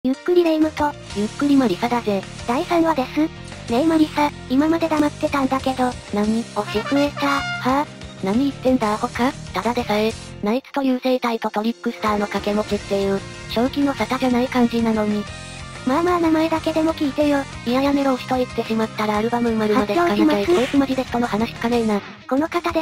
ゆっくりレ夢ムと、 ゆっくりマリサだぜ。 第3話です。ねえマリサ、今まで黙ってたんだけど、 何？ 推し増えた。 はぁ、何言ってんだアホか？ただでさえ、ナイツという生態とトリックスターの掛け持ちっていう、正気の沙汰じゃない感じなのに。 まあまあ名前だけでも聞いてよ。 いややめろ推しと言ってしまったらアルバム埋まるまで聞かなきゃいけこいつマジで人の話聞かねえな。 この方です。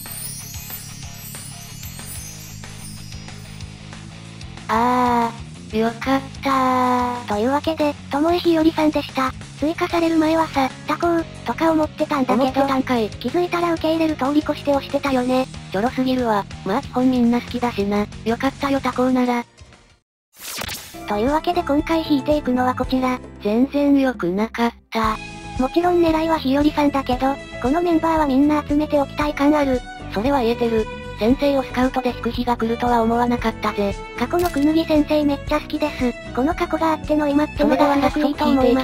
よかったー。 というわけで、ともえひよりさんでした。追加される前はさ、他校、とか思ってたんだけど、気づいたら受け入れる通り越して押してたよね。 ちょろすぎるわ。まあ基本みんな好きだしな。よかったよ他校なら。 というわけで今回引いていくのはこちら。 全然良くなかった。 もちろん狙いはひよりさんだけど、このメンバーはみんな集めておきたい感ある。 それは言えてる。先生をスカウトで引く日が来るとは思わなかったぜ。 過去のくぬぎ先生めっちゃ好きです。この過去があっての今ってのが素しいと思います。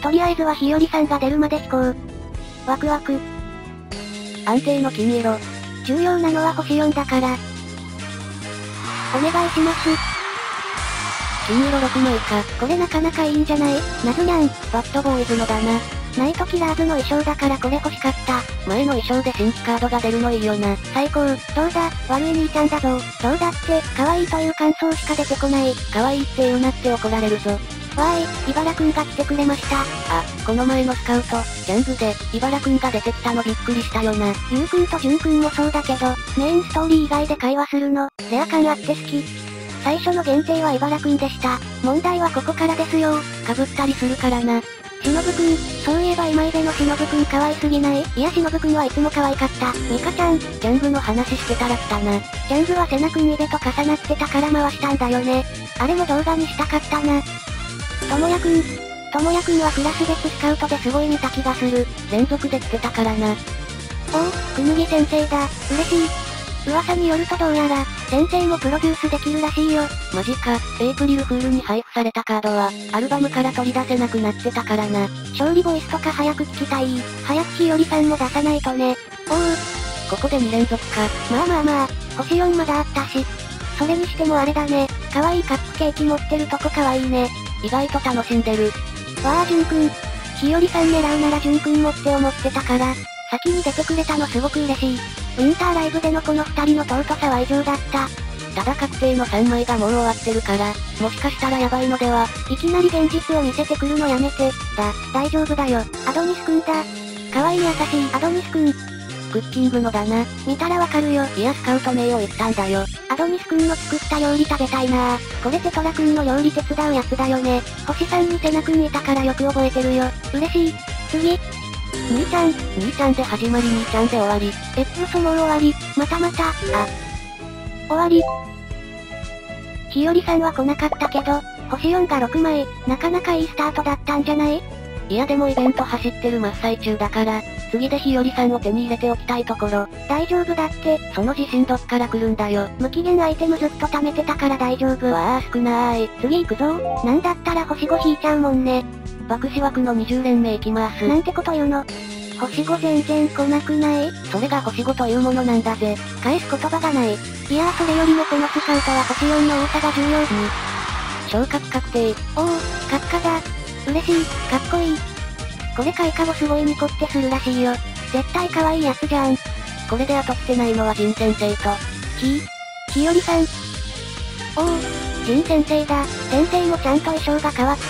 とりあえずはひよりさんが出るまで引こう。ワクワク。 安定の金色。 重要なのは星4だから。お願いします。 金色6枚か。 これなかなかいいんじゃない？なずにゃん。 バッドボーイズのだな。 ナイトキラーズの衣装だからこれ欲しかった。 前の衣装で新規カードが出るのいいよな。 最高。どうだ、悪い兄ちゃんだぞ。どうだって、可愛いという感想しか出てこない。 可愛いって言うなって怒られるぞ。 わーい、イバラくんが来てくれました。 あ、この前のスカウト、ジャングで、イバラくんが出てきたのびっくりしたよな。 ゆうくんとジュンくんもそうだけど、メインストーリー以外で会話するの、レア感あって好き。最初の限定はイバラくんでした。問題はここからですよ。 被ったりするからな。 しのぶくん、そういえば今井でのしのぶくん可愛すぎない？いやしのぶくんはいつも可愛かった。ミカちゃん、 ジャングの話してたら来たな。 ジャングはセナくんイベと重なってたから回したんだよね。あれも動画にしたかったな。ともやくん。ともやくんはクラス別スカウトですごい見た気がする。 連続で来てたからな。 おお、くぬぎ先生だ。嬉しい。噂によるとどうやら、先生もプロデュースできるらしいよ。 マジか。エイプリルフールに配布されたカードは、アルバムから取り出せなくなってたからな。 勝利ボイスとか早く聞きたい。早くひよりさんも出さないとね。おう。 ここで2連続か。 まあまあまあ、星4まだあったし。それにしてもあれだね。可愛いカップケーキ持ってるとこ可愛いね。 意外と楽しんでる。 わあじゅんくん。ひよりさん狙うならじゅんくんもって思ってたから、先に出てくれたのすごく嬉しい。ウィンターライブでのこの2人の尊さは異常だった。 ただ確定の3枚がもう終わってるから、もしかしたらやばいのでは。 いきなり現実を見せてくるのやめて。大丈夫だよ。アドニスくんだ。可愛い優しいアドニスくん。 クッキングのだな。 見たらわかるよ。 いやスカウト名を言ったんだよ。 アドニスくんの作った料理食べたいなぁ。これテトラくんの料理手伝うやつだよね。星さんにセナくんいたからよく覚えてるよ。嬉しい。次。兄ちゃん。 兄ちゃんで始まり兄ちゃんで終わり。 嘘もう終わり。また。終わり。ひよりさんは来なかったけど、星4が6枚、なかなかいいスタートだったんじゃない？ いやでもイベント走ってる真っ最中だから、次でひよりさんを手に入れておきたいところ。 大丈夫だって。 その自信どっから来るんだよ。 無期限アイテムずっと貯めてたから大丈夫。 わあ少なーい。 次行くぞ。なんだったら星5引いちゃうもんね。 爆死枠の20連目行きます。 なんてこと言うの。星5全然来なくない？ それが星5というものなんだぜ。 返す言葉がない。いやーそれよりもこのスカウトは星4の多さが重要。 昇格確定。 おお、閣下だ。嬉しい、かっこいい。これ開花後すごいニコってするらしいよ。絶対可愛いやつじゃん。 これで後来てないのはジン先生と、 ひよりさん。おお、ジン先生だ。先生もちゃんと衣装が変わった。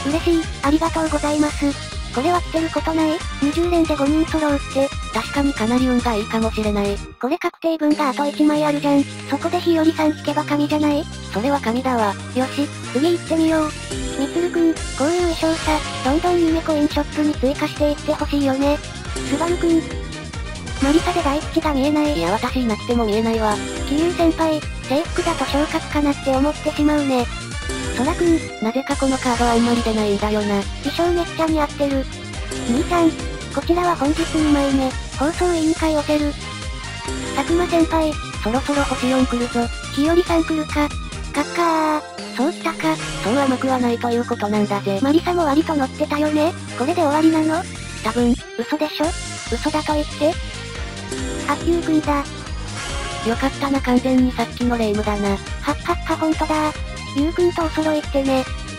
嬉しい、ありがとうございます。これは来てることない？ 20 連で5人揃うって。 確かにかなり運がいいかもしれない。 これ確定分があと1枚あるじゃん。そこでひよりさん引けば神じゃない？ それは神だわ。 よし、次行ってみよう。みつるくん、こういう衣装さ、どんどん夢コインショップに追加していってほしいよね。すばるくん。マリサで大吉が見えない。 いや私いなくても見えないわ。 キリュウ先輩、制服だと昇格かなって思ってしまうね。ソラくん、 なぜかこのカードあんまり出ないんだよな。 衣装めっちゃ似合ってる。兄ちゃん、こちらは本日2枚目、放送委員会押せる。佐久間先輩、 そろそろ星4来るぞ。 ひよりさん来るか。カッカー、そうきたか。 そう甘くはないということなんだぜ。 マリサも割と乗ってたよね。これで終わりなの？ 多分、 嘘でしょ？嘘だと言って。あ、ゆうくんだ。 よかったな完全にさっきのレイムだな。 はっはっはほんとだ。ゆうくんとお揃いってね。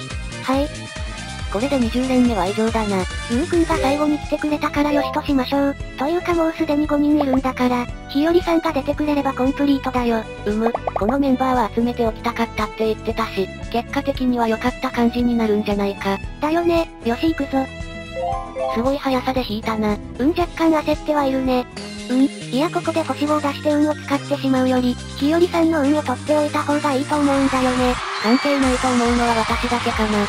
はい。 これで20連目は以上だな。 ゆうくんが最後に来てくれたからよしとしましょう。というかもうすでに5人いるんだから、日和さんが出てくれればコンプリートだよ。 このメンバーは集めておきたかったって言ってたし、結果的には良かった感じになるんじゃないか。 だよね、よし行くぞ。 すごい速さで引いたな。 若干焦ってはいるね。いやここで星5を出して運を使ってしまうより、日和さんの運を取っておいた方がいいと思うんだよね。 関係ないと思うのは私だけかな。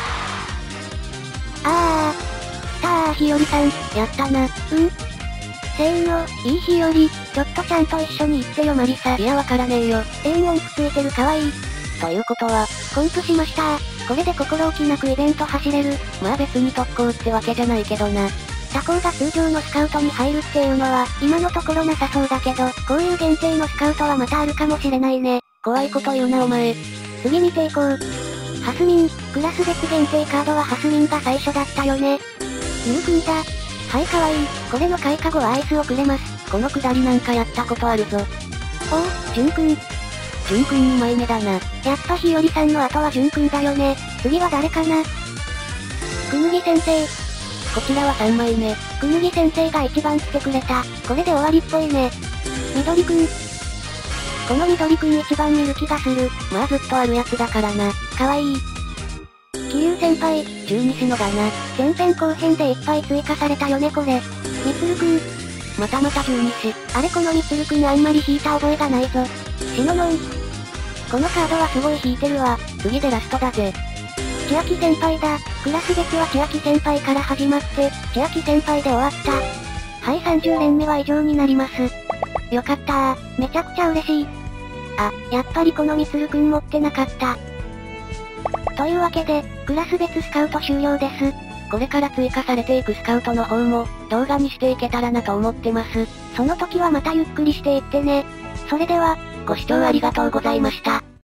来たー日和さん。 やったな。 せーの、いい日和、ちょっとちゃんと一緒に行ってよマリサ。 いやわからねえよ。 音符ついてるかわいい。 ということは、 コンプしましたー。これで心置きなくイベント走れる。 まあ別に特攻ってわけじゃないけどな。 他校が通常のスカウトに入るっていうのは、今のところなさそうだけど、こういう限定のスカウトはまたあるかもしれないね。 怖いこと言うなお前。 次見ていこう。ハスミン、クラス別限定カードはハスミンが最初だったよね。ゆうくんだ。はいかわいい。これの開花後はアイスをくれます。 このくだりなんかやったことあるぞ。 じゅんくん。 じゅんくん2枚目だな。 やっぱ日和さんの後はじゅんくんだよね。次は誰かな。くぬぎ先生。 こちらは3枚目。 くぬぎ先生が一番来てくれた。これで終わりっぽいね。みどりくん。このみどりくん一番見る気がする。 まあずっとあるやつだからな。 かわいい。桐生先輩。 中西野だな。 前編後編でいっぱい追加されたよねこれ。みつるくん。 またまた中西。 あれこのみつるくんあんまり引いた覚えがないぞ。しののん。このカードはすごい引いてるわ。 次でラストだぜ。 千秋先輩だ。クラス別は千秋先輩から始まって、千秋先輩で終わった。はい、30連目は以上になります。よかったー。めちゃくちゃ嬉しい。やっぱりこのみつるくん持ってなかった。というわけで、クラス別スカウト終了です。 これから追加されていくスカウトの方も、動画にしていけたらなと思ってます。 その時はまたゆっくりしていってね。それでは、 ご視聴ありがとうございました。